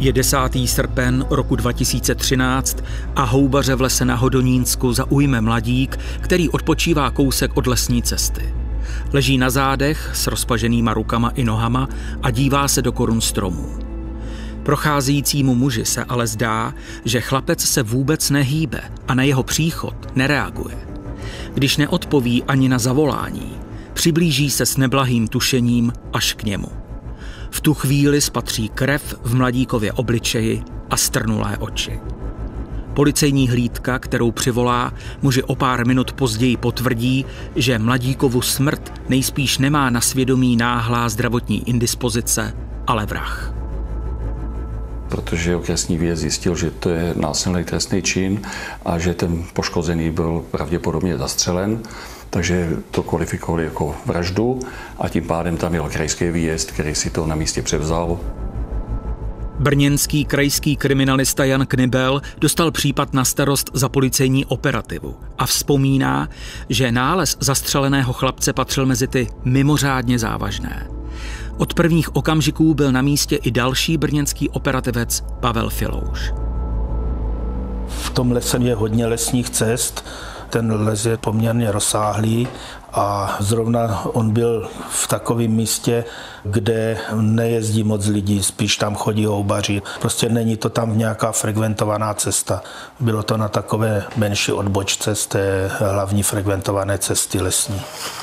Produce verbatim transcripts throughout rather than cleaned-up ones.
Je desátý srpen roku dva tisíce třináct a houbaře v lese na Hodonínsku zaujme mladík, který odpočívá kousek od lesní cesty. Leží na zádech s rozpaženýma rukama i nohama a dívá se do korun stromů. Procházejícímu muži se ale zdá, že chlapec se vůbec nehýbe a na jeho příchod nereaguje. Když neodpoví ani na zavolání, přiblíží se s neblahým tušením až k němu. V tu chvíli spatří krev v mladíkově obličeji a strnulé oči. Policejní hlídka, kterou přivolá, muži o pár minut později potvrdí, že mladíkovu smrt nejspíš nemá na svědomí náhlá zdravotní indispozice, ale vrah. Protože okresní výjezd zjistil, že to je násilný trestný čin a že ten poškozený byl pravděpodobně zastřelen, takže to kvalifikovali jako vraždu a tím pádem tam jel krajský výjezd, který si to na místě převzal. Brněnský krajský kriminalista Jan Knibel dostal případ na starost za policejní operativu a vzpomíná, že nález zastřeleného chlapce patřil mezi ty mimořádně závažné. Od prvních okamžiků byl na místě i další brněnský operativec Pavel Filouš. V tom lese je hodně lesních cest, ten les je poměrně rozsáhlý a zrovna on byl v takovém místě, kde nejezdí moc lidí, spíš tam chodí houbaři. Prostě není to tam nějaká frekventovaná cesta. Bylo to na takové menší odbočce z té hlavní frekventované cesty lesní.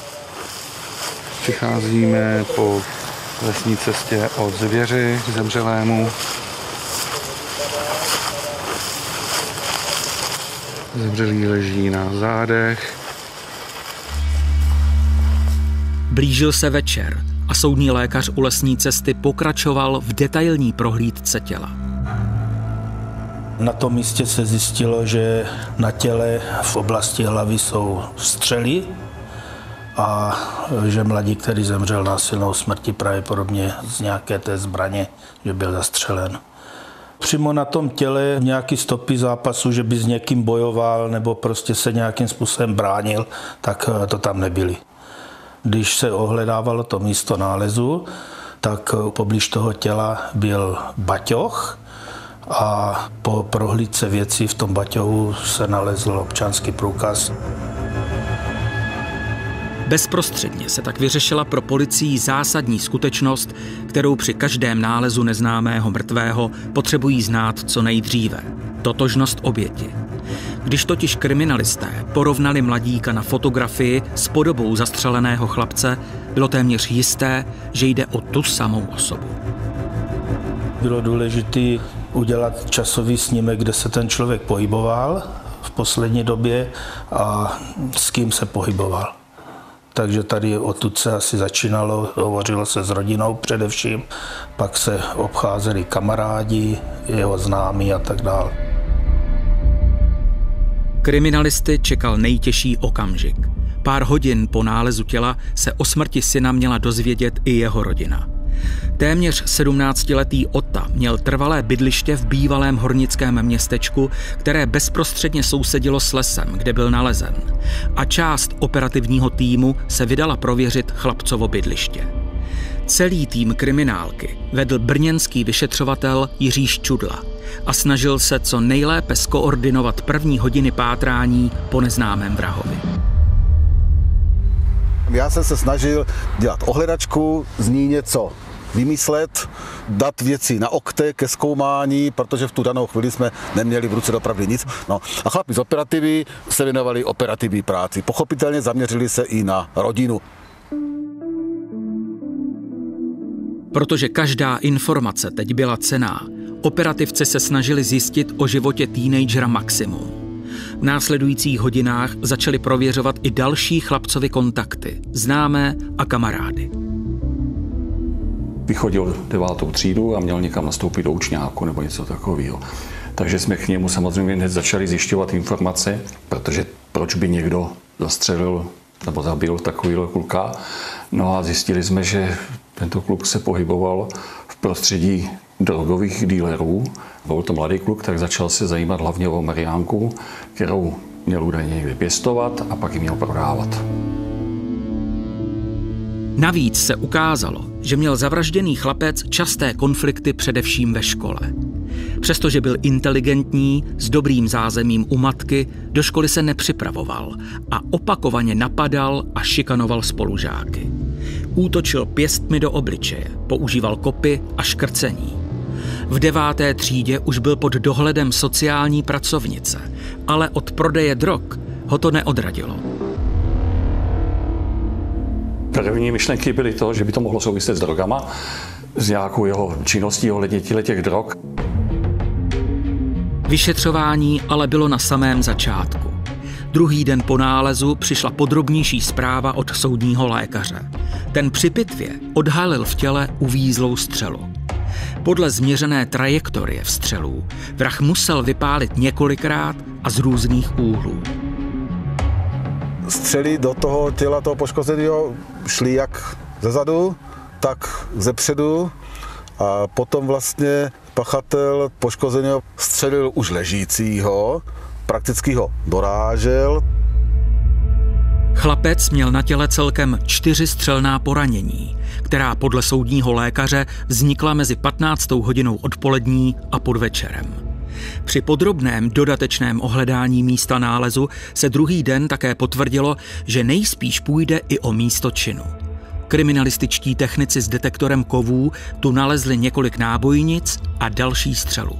Přicházíme po lesní cestě od zvěři zemřelému. Zemřelý leží na zádech. Blížil se večer a soudní lékař u lesní cesty pokračoval v detailní prohlídce těla. Na tom místě se zjistilo, že na těle v oblasti hlavy jsou střely a že mladík, který zemřel násilnou smrtí, pravděpodobně z nějaké té zbraně, že byl zastřelen. Přímo na tom těle nějaký stopy zápasu, že by s někým bojoval nebo prostě se nějakým způsobem bránil, tak to tam nebyly. Když se ohledávalo to místo nálezu, tak poblíž toho těla byl baťoch a po prohlídce věcí v tom baťohu se nalezl občanský průkaz. Bezprostředně se tak vyřešila pro policii zásadní skutečnost, kterou při každém nálezu neznámého mrtvého potřebují znát co nejdříve. Totožnost oběti. Když totiž kriminalisté porovnali mladíka na fotografii s podobou zastřeleného chlapce, bylo téměř jisté, že jde o tu samou osobu. Bylo důležité udělat časový snímek, kde se ten člověk pohyboval v poslední době a s kým se pohyboval. Takže tady odtud se asi začínalo, hovořilo se s rodinou především, pak se obcházeli kamarádi, jeho známí a tak dále. Kriminalisty čekal nejtěžší okamžik. Pár hodin po nálezu těla se o smrti syna měla dozvědět i jeho rodina. Téměř sedmnáctiletý Ota měl trvalé bydliště v bývalém hornickém městečku, které bezprostředně sousedilo s lesem, kde byl nalezen. A část operativního týmu se vydala prověřit chlapcovo bydliště. Celý tým kriminálky vedl brněnský vyšetřovatel Jiří Ščudla a snažil se co nejlépe skoordinovat první hodiny pátrání po neznámém vrahovi. Já jsem se snažil dělat ohledačku, z ní něco vymyslet, dát věci na okte ke zkoumání, protože v tu danou chvíli jsme neměli v ruce dopravdy nic. No. A chlapi z operativy se věnovali operativní práci. Pochopitelně zaměřili se i na rodinu. Protože každá informace teď byla cenná, operativci se snažili zjistit o životě teenagera maximum. V následujících hodinách začali prověřovat i další chlapcovi kontakty, známé a kamarády. Vychodil devátou třídu a měl někam nastoupit do učňáku nebo něco takového. Takže jsme k němu samozřejmě hned začali zjišťovat informace, protože proč by někdo zastřelil nebo zabil takovýhle kluka. No a zjistili jsme, že tento kluk se pohyboval v prostředí drogových dílerů. Byl to mladý kluk, tak začal se zajímat hlavně o Mariánku, kterou měl údajně někde pěstovat a pak ji měl prodávat. Navíc se ukázalo, že měl zavražděný chlapec časté konflikty především ve škole. Přestože byl inteligentní, s dobrým zázemím u matky, do školy se nepřipravoval a opakovaně napadal a šikanoval spolužáky. Útočil pěstmi do obličeje, používal kopy a škrcení. V deváté třídě už byl pod dohledem sociální pracovnice, ale od prodeje drog ho to neodradilo. První myšlenky byly to, že by to mohlo souviset s drogama, s nějakou jeho činností ohledně těch drog. Vyšetřování ale bylo na samém začátku. Druhý den po nálezu přišla podrobnější zpráva od soudního lékaře. Ten při pitvě odhalil v těle uvízlou střelu. Podle změřené trajektorie vstřelů vrah musel vypálit několikrát a z různých úhlů. Střely do toho těla toho poškozeného šly jak zezadu, tak zepředu a potom vlastně pachatel poškozeného střelil už ležícího, prakticky ho dorážel. Chlapec měl na těle celkem čtyři střelná poranění, která podle soudního lékaře vznikla mezi patnáctou hodinou odpolední a podvečerem. Při podrobném dodatečném ohledání místa nálezu se druhý den také potvrdilo, že nejspíš půjde i o místo činu. Kriminalističtí technici s detektorem kovů tu nalezli několik nábojnic a další střelu.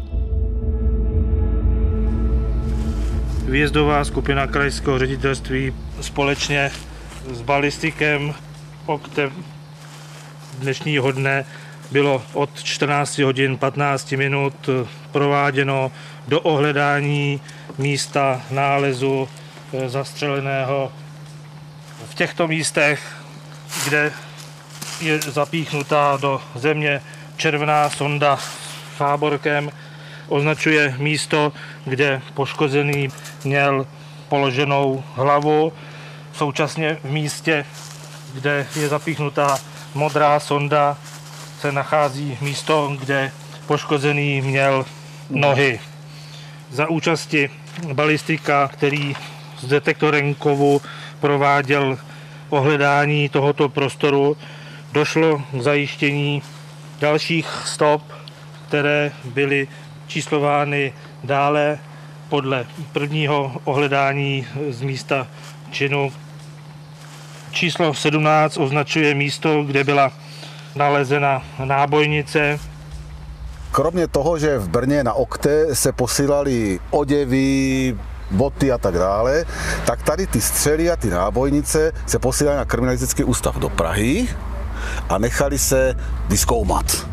Výjezdová skupina krajského ředitelství společně s balistikem oktem dnešního dne bylo od čtrnácti hodin patnáct minut prováděno do ohledání místa nálezu zastřeleného v těchto místech, kde je zapíchnutá do země červená sonda s fáborkem, označuje místo, kde poškozený měl položenou hlavu. Současně v místě, kde je zapíchnutá modrá sonda, se nachází místo, kde poškozený měl nohy. Za účasti balistika, který s detektorem kovu prováděl ohledání tohoto prostoru, došlo k zajištění dalších stop, které byly číslovány dále podle prvního ohledání z místa činu. Číslo sedmnáct označuje místo, kde byla nalezena nábojnice. Kromě toho, že v Brně na Okte se posílali oděvy, boty a tak dále, tak tady ty střely a ty nábojnice se posílali na kriminalistický ústav do Prahy a nechali se vyzkoumat.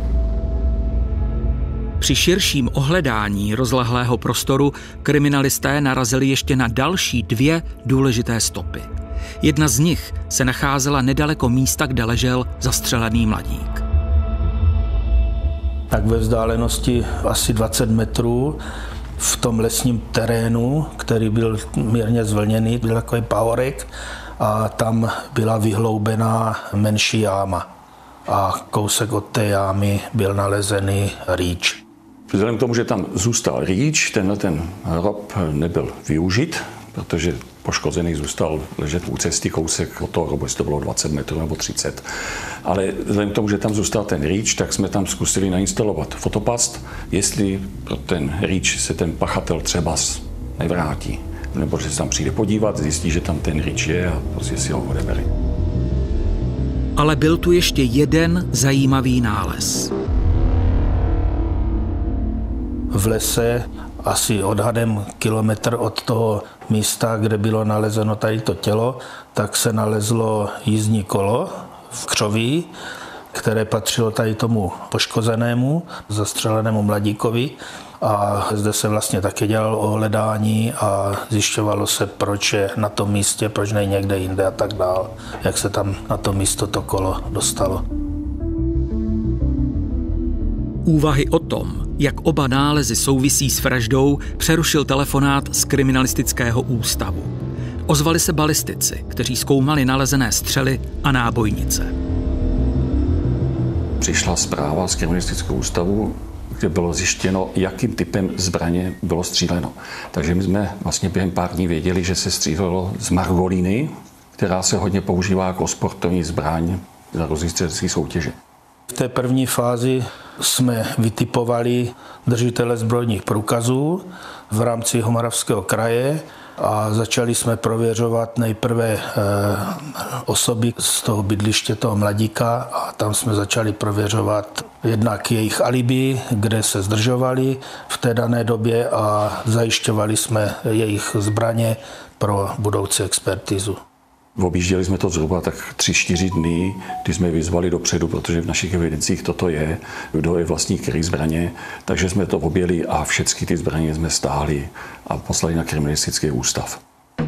Při širším ohledání rozlehlého prostoru kriminalisté narazili ještě na další dvě důležité stopy. Jedna z nich se nacházela nedaleko místa, kde ležel zastřelený mladík. Tak ve vzdálenosti asi dvacet metrů v tom lesním terénu, který byl mírně zvlněný, byl takový pahorek a tam byla vyhloubená menší jáma. A kousek od té jámy byl nalezený rýč. Vzhledem k tomu, že tam zůstal rýč, tenhle ten hrob nebyl využit, protože poškozený zůstal ležet u cesty kousek od toho hrobu, jestli to bylo dvacet metrů nebo třicet. Ale vzhledem k tomu, že tam zůstal ten rýč, tak jsme tam zkusili nainstalovat fotopast, jestli pro ten rýč se ten pachatel třeba nevrátí. Nebo že se tam přijde podívat, zjistí, že tam ten rýč je a prostě si ho odebere. Ale byl tu ještě jeden zajímavý nález. V lese, asi odhadem kilometr od toho místa, kde bylo nalezeno tady to tělo, tak se nalezlo jízdní kolo v křoví, které patřilo tady tomu poškozenému, zastřelenému mladíkovi. A zde se vlastně taky dělalo ohledání a zjišťovalo se, proč je na tom místě, proč nej někde jinde a tak dál, jak se tam na to místo to kolo dostalo. Úvahy o tom, jak oba nálezy souvisí s vraždou, přerušil telefonát z kriminalistického ústavu. Ozvali se balistici, kteří zkoumali nalezené střely a nábojnice. Přišla zpráva z kriminalistického ústavu, kde bylo zjištěno, jakým typem zbraně bylo stříleno. Takže my jsme vlastně během pár dní věděli, že se střílelo z margolíny, která se hodně používá jako sportovní zbraň na různých střeleckých soutěže. V té první fázi jsme vytipovali držitele zbrojních průkazů v rámci Jihomoravského kraje a začali jsme prověřovat nejprve osoby z toho bydliště toho mladíka a tam jsme začali prověřovat jednak jejich alibi, kde se zdržovali v té dané době a zajišťovali jsme jejich zbraně pro budoucí expertizu. Objížděli jsme to zhruba tak tři, čtyři dny, kdy jsme vyzvali dopředu, protože v našich evidencích toto je, kdo je vlastník který zbraně, takže jsme to objeli a všechny ty zbraně jsme stáhli a poslali na kriminalistický ústav.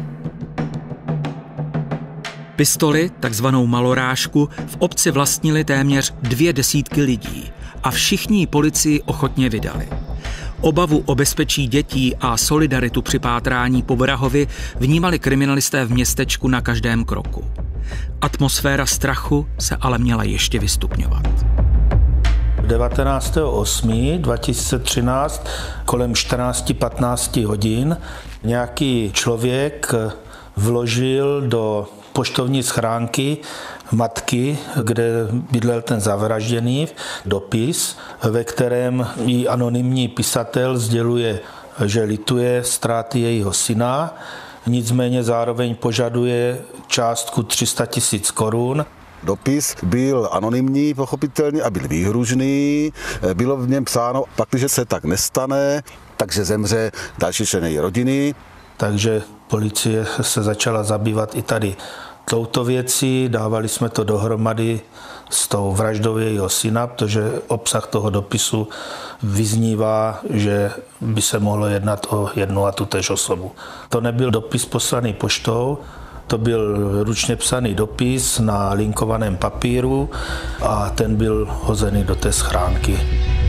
Pistoli, takzvanou malorážku, v obci vlastnili téměř dvě desítky lidí a všichni ji policii ochotně vydali. Obavu o bezpečí dětí a solidaritu při pátrání po Vrahovi vnímali kriminalisté v městečku na každém kroku. Atmosféra strachu se ale měla ještě vystupňovat. devatenáctého osmého dva tisíce třináct kolem čtrnáct patnáct hodin nějaký člověk vložil do poštovní schránky matky, kde bydlel ten zavražděný, dopis, ve kterém jí anonymní pisatel sděluje, že lituje ztráty jejího syna, nicméně zároveň požaduje částku tři sta tisíc korun. Dopis byl anonymní, pochopitelně, a byl výhružný. Bylo v něm psáno, pakliže se tak nestane, takže zemře další člen její rodiny. Takže policie se začala zabývat i tady touto věcí, dávali jsme to dohromady s tou vraždou jejího syna, protože obsah toho dopisu vyznívá, že by se mohlo jednat o jednu a tutéž osobu. To nebyl dopis poslaný poštou, to byl ručně psaný dopis na linkovaném papíru a ten byl hozený do té schránky.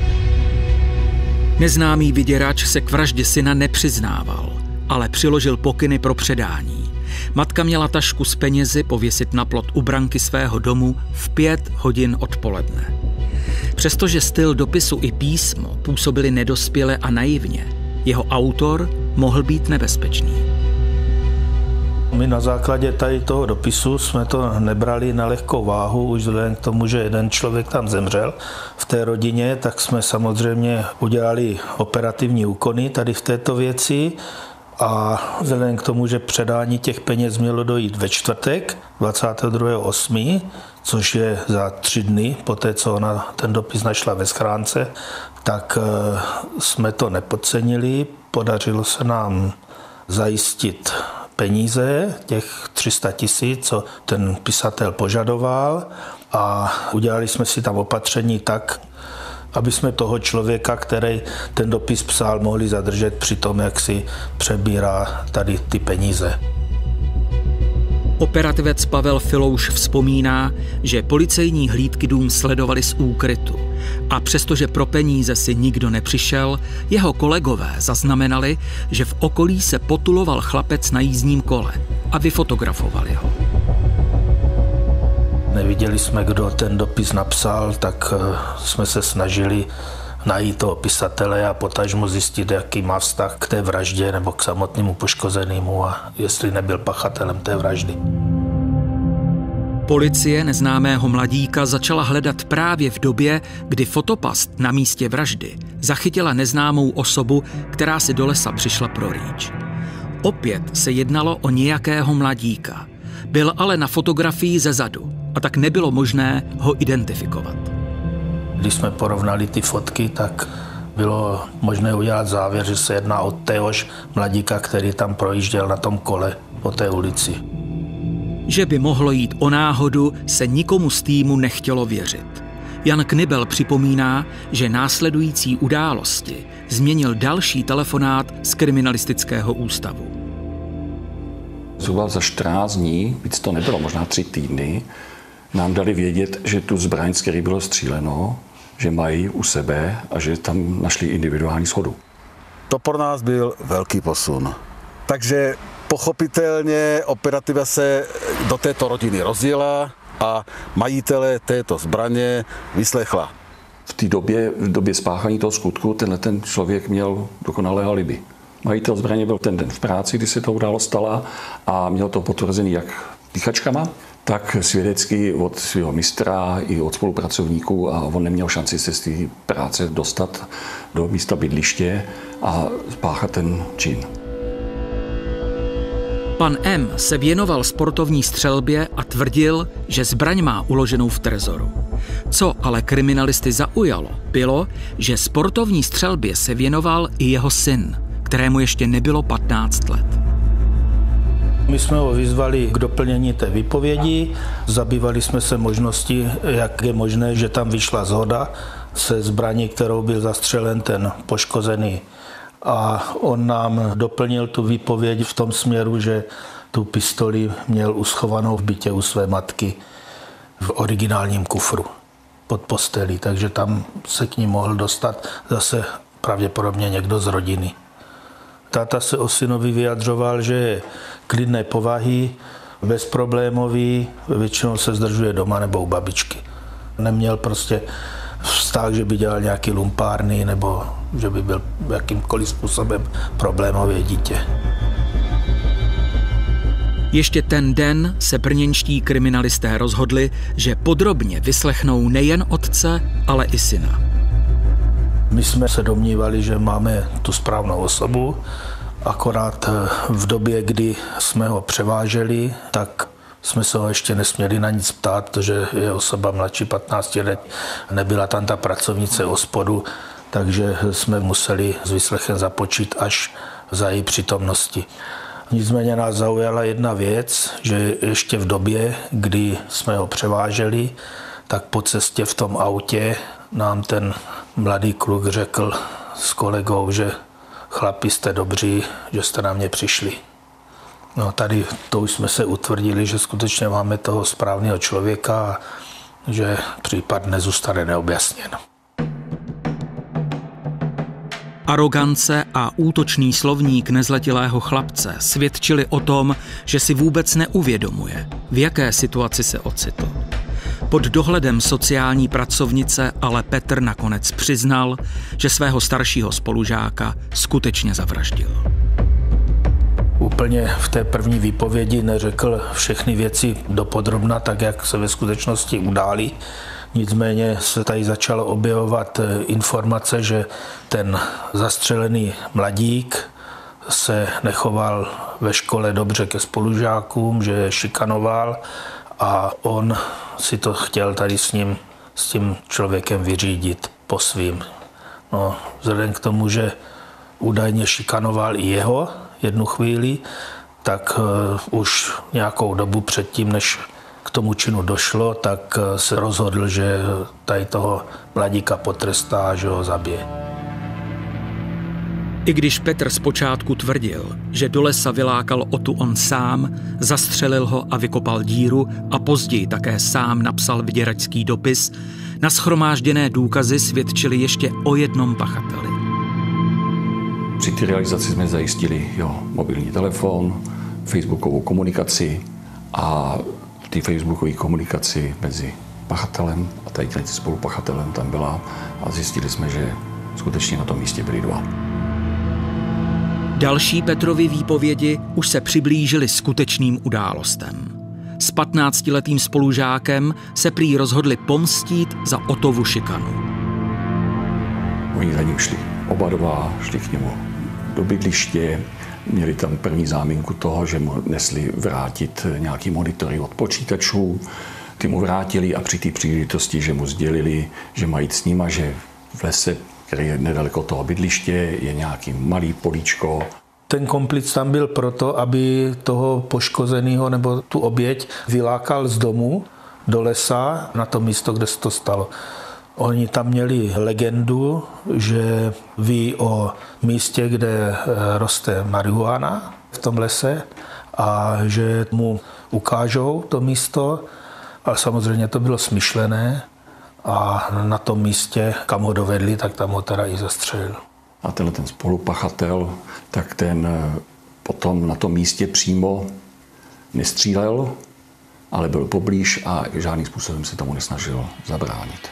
Neznámý vyděrač se k vraždě syna nepřiznával, ale přiložil pokyny pro předání. Matka měla tašku s penězi pověsit na plot u branky svého domu v pět hodin odpoledne. Přestože styl dopisu i písmo působili nedospěle a naivně, jeho autor mohl být nebezpečný. My na základě tady toho dopisu jsme to nebrali na lehkou váhu, už vzhledem k tomu, že jeden člověk tam zemřel v té rodině, tak jsme samozřejmě udělali operativní úkony tady v této věci. A vzhledem k tomu, že předání těch peněz mělo dojít ve čtvrtek dvacátého druhého osmého což je za tři dny po té, co ona ten dopis našla ve schránce, tak jsme to nepodcenili. Podařilo se nám zajistit peníze, těch tři sta tisíc, co ten pisatel požadoval, a udělali jsme si tam opatření tak, aby jsme toho člověka, který ten dopis psal, mohli zadržet při tom, jak si přebírá tady ty peníze. Operativec Pavel Filouš vzpomíná, že policejní hlídky dům sledovali z úkrytu a přestože pro peníze si nikdo nepřišel, jeho kolegové zaznamenali, že v okolí se potuloval chlapec na jízdním kole a vyfotografovali ho. Neviděli jsme, kdo ten dopis napsal, tak jsme se snažili najít toho pisatele a potažmo zjistit, jaký má vztah k té vraždě nebo k samotnému poškozenému a jestli nebyl pachatelem té vraždy. Policie neznámého mladíka začala hledat právě v době, kdy fotopast na místě vraždy zachytila neznámou osobu, která si do lesa přišla prorýč. Opět se jednalo o nějakého mladíka. Byl ale na fotografii ze zadu a tak nebylo možné ho identifikovat. Když jsme porovnali ty fotky, tak bylo možné udělat závěr, že se jedná o téhož mladíka, který tam projížděl na tom kole po té ulici. Že by mohlo jít o náhodu, se nikomu z týmu nechtělo věřit. Jan Knibel připomíná, že následující události změnil další telefonát z kriminalistického ústavu. Zhruba za čtrnáct dní, víc to nebylo, možná tři týdny, nám dali vědět, že tu zbraň, z které bylo stříleno, že mají u sebe a že tam našli individuální shodu. To pro nás byl velký posun. Takže pochopitelně operativa se do této rodiny rozjela a majitele této zbraně vyslechla. V té době, v době spáchání toho skutku, tenhle ten člověk měl dokonalé alibi. Majitel zbraně byl ten den v práci, kdy se to událo stala, a měl to potvrzený jak píchačkama, tak svědecky od svého mistra i od spolupracovníků a on neměl šanci se z té práce dostat do místa bydliště a spáchat ten čin. Pan M. se věnoval sportovní střelbě a tvrdil, že zbraň má uloženou v trezoru. Co ale kriminalisty zaujalo, bylo, že sportovní střelbě se věnoval i jeho syn, kterému ještě nebylo patnáct let. My jsme ho vyzvali k doplnění té výpovědi, zabývali jsme se možností, jak je možné, že tam vyšla shoda se zbraní, kterou byl zastřelen ten poškozený. A on nám doplnil tu výpověď v tom směru, že tu pistoli měl uschovanou v bytě u své matky v originálním kufru pod postelí, takže tam se k ní mohl dostat zase pravděpodobně někdo z rodiny. Táta se o synovi vyjadřoval, že je klidné povahy, bezproblémový, většinou se zdržuje doma nebo u babičky. Neměl prostě vztah, že by dělal nějaký lumpárny nebo že by byl jakýmkoliv způsobem problémové dítě. Ještě ten den se brněnští kriminalisté rozhodli, že podrobně vyslechnou nejen otce, ale i syna. My jsme se domnívali, že máme tu správnou osobu, akorát v době, kdy jsme ho převáželi, tak jsme se ho ještě nesměli na nic ptát, protože je osoba mladší patnácti let, nebyla tam ta pracovnice OSPODu, takže jsme museli s výslechem započít až za její přítomnosti. Nicméně nás zaujala jedna věc, že ještě v době, kdy jsme ho převáželi, tak po cestě v tom autě nám ten mladý kluk řekl s kolegou, že chlapi jste dobří, že jste na mě přišli. No tady to už jsme se utvrdili, že skutečně máme toho správného člověka a že případ nezůstane neobjasněn. Arogance a útočný slovník nezletilého chlapce svědčili o tom, že si vůbec neuvědomuje, v jaké situaci se ocitl. Pod dohledem sociální pracovnice ale Petr nakonec přiznal, že svého staršího spolužáka skutečně zavraždil. Úplně v té první výpovědi neřekl všechny věci dopodrobna, tak jak se ve skutečnosti udály. Nicméně se tady začalo objevovat informace, že ten zastřelený mladík se nechoval ve škole dobře ke spolužákům, že je šikanoval a on si to chtěl tady s ním, s tím člověkem vyřídit po svým. No, vzhledem k tomu, že údajně šikanoval i jeho jednu chvíli, tak uh, už nějakou dobu předtím, než k tomu činu došlo, tak se rozhodl, že tady toho mladíka potrestá, že ho zabije. I když Petr zpočátku tvrdil, že do lesa vylákal Otu on sám, zastřelil ho a vykopal díru a později také sám napsal vyděračský dopis, nashromážděné důkazy svědčily ještě o jednom pachateli. Při té realizaci jsme zajistili jo, mobilní telefon, facebookovou komunikaci a v té facebookové komunikaci mezi pachatelem a tady spolupachatelem tam byla a zjistili jsme, že skutečně na tom místě byli dva. Další Petrovy výpovědi už se přiblížily skutečným událostem. S patnáctiletým spolužákem se prý rozhodli pomstít za Otovu šikanu. Oni za ním šli oba dva, šli k němu do bydliště, měli tam první záminku toho, že mu nesli vrátit nějaký monitory od počítačů. Ty mu vrátili a při té příležitosti, že mu sdělili, že mají jít s nima, že v lese, který je nedaleko toho bydliště, je nějaký malý políčko. Ten komplic tam byl proto, aby toho poškozeného nebo tu oběť vylákal z domu do lesa na to místo, kde se to stalo. Oni tam měli legendu, že ví o místě, kde roste marihuana v tom lese a že mu ukážou to místo, ale samozřejmě to bylo smyšlené a na tom místě, kam ho dovedli, tak tam ho teda i zastřelil. A tenhle ten spolupachatel, tak ten potom na tom místě přímo nestřílel, ale byl poblíž a žádným způsobem se tomu nesnažil zabránit.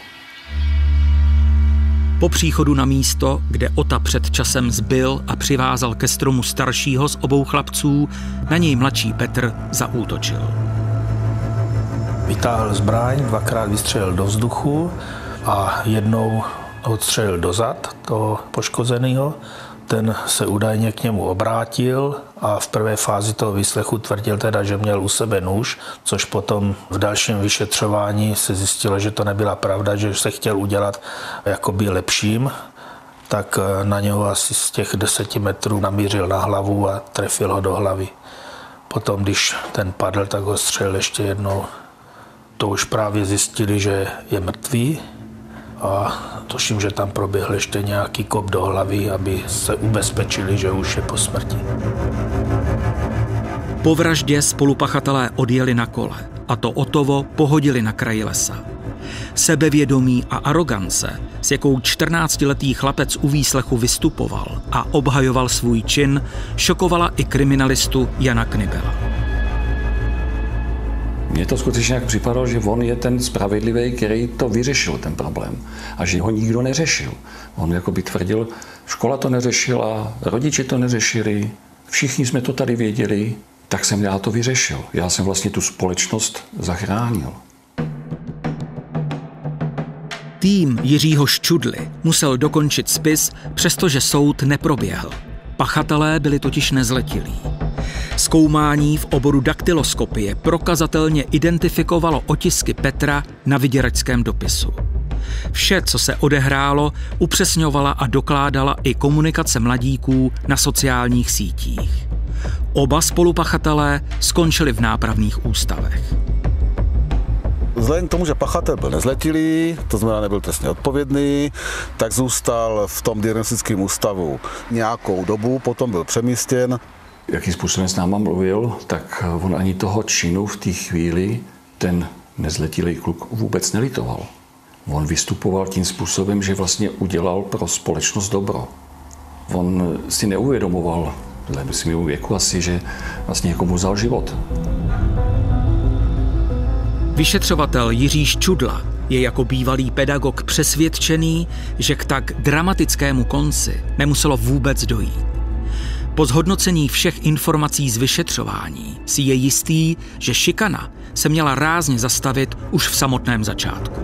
Po příchodu na místo, kde Ota před časem zbyl a přivázal ke stromu staršího z obou chlapců, na něj mladší Petr zaútočil. Vytáhl zbraň, dvakrát vystřelil do vzduchu a jednou odstřelil do zad toho poškozeného. Ten se údajně k němu obrátil a v prvé fázi toho výslechu tvrdil teda, že měl u sebe nůž, což potom v dalším vyšetřování se zjistilo, že to nebyla pravda, že se chtěl udělat jakoby lepším, tak na něho asi z těch deseti metrů namířil na hlavu a trefil ho do hlavy. Potom, když ten padl, tak ho střelil ještě jednou. To už právě zjistili, že je mrtvý a tuším, že tam proběhl ještě nějaký kop do hlavy, aby se ubezpečili, že už je po smrti. Po vraždě spolupachatelé odjeli na kole a to Otovo pohodili na kraji lesa. Sebevědomí a arogance, s jakou čtrnáctiletý chlapec u výslechu vystupoval a obhajoval svůj čin, šokovala i kriminalistu Jana Knibela. Mně to skutečně jak připadalo, že on je ten spravedlivý, který to vyřešil, ten problém. A že ho nikdo neřešil. On jako by tvrdil, škola to neřešila, rodiče to neřešili, všichni jsme to tady věděli, tak jsem já to vyřešil. Já jsem vlastně tu společnost zachránil. Tým Jiřího Ščudly musel dokončit spis, přestože soud neproběhl. Pachatelé byli totiž nezletilí. Zkoumání v oboru daktyloskopie prokazatelně identifikovalo otisky Petra na vyděračském dopisu. Vše, co se odehrálo, upřesňovala a dokládala i komunikace mladíků na sociálních sítích. Oba spolupachatelé skončili v nápravných ústavech. Vzhledem k tomu, že pachatel byl nezletilý, to znamená nebyl trestně odpovědný, tak zůstal v tom diagnostickém ústavu nějakou dobu, potom byl přemístěn. Jakým způsobem s náma mluvil, tak on ani toho činu v té chvíli ten nezletilý kluk vůbec nelitoval. On vystupoval tím způsobem, že vlastně udělal pro společnost dobro. On si neuvědomoval, dle svého věku asi, že vlastně někomu vzal život. Vyšetřovatel Jiří Ščudla je jako bývalý pedagog přesvědčený, že k tak dramatickému konci nemuselo vůbec dojít. Po zhodnocení všech informací z vyšetřování si je jistý, že šikana se měla rázně zastavit už v samotném začátku.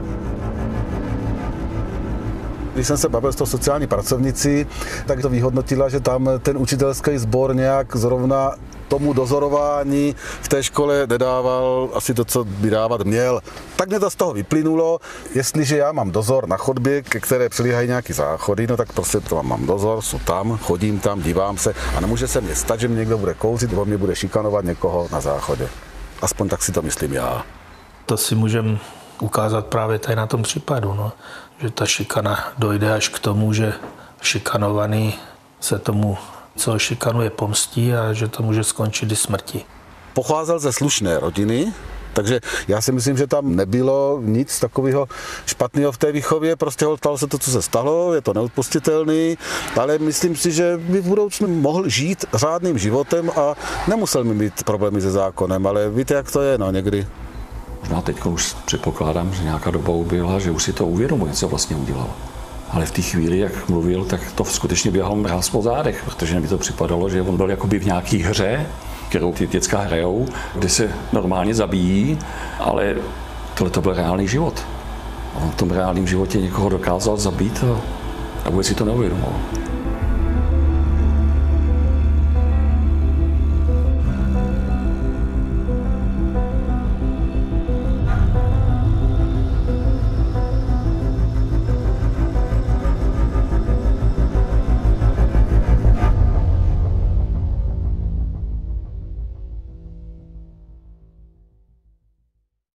Když jsem se bavil s tou sociální pracovnicí, tak to vyhodnotila, že tam ten učitelský sbor nějak zrovna tomu dozorování v té škole nedával asi to, co by dávat měl. Tak mě to z toho vyplynulo, jestliže já mám dozor na chodbě, ke které přilíhají nějaký záchody, no tak prostě to mám dozor, jsou tam, chodím tam, dívám se a nemůže se mně stát, že mě někdo bude kouřit nebo mě bude šikanovat někoho na záchodě. Aspoň tak si to myslím já. To si můžeme ukázat právě tady na tom případu, no. Že ta šikana dojde až k tomu, že šikanovaný se tomu, co šikanuje, pomstí a že to může skončit i smrtí. Pocházel ze slušné rodiny, takže já si myslím, že tam nebylo nic takového špatného v té výchově, prostě stalo se to, co se stalo, je to neodpustitelný, ale myslím si, že by v budoucnu mohl žít řádným životem a nemusel mi mít problémy se zákonem, ale víte, jak to je, no někdy. Možná teď už předpokládám, že nějaká doba uběhla, že už si to uvědomuje, co vlastně udělal. Ale v té chvíli, jak mluvil, tak to skutečně běhal mráz po zádech, protože mi to připadalo, že on byl jakoby v nějaký hře, kterou ty děcka hrajou, kde se normálně zabíjí, ale tohle to byl reálný život. A on v tom reálném životě někoho dokázal zabít a, a vůbec si to neuvědomoval.